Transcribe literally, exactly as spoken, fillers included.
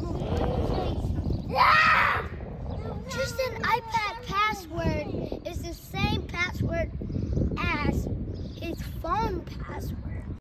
Tristan's iPad password is the same password as his phone password.